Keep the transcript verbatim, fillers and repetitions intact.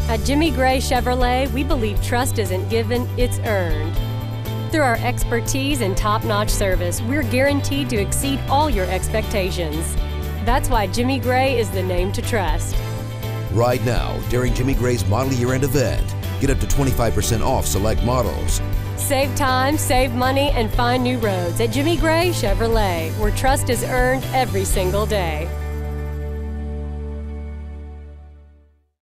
At Jimmy Gray Chevrolet, we believe trust isn't given, it's earned. Through our expertise and top-notch service, we're guaranteed to exceed all your expectations. That's why Jimmy Gray is the name to trust. Right now, during Jimmy Gray's model year-end event, get up to twenty-five percent off select models. Save time, save money, and find new roads at Jimmy Gray Chevrolet, where trust is earned every single day.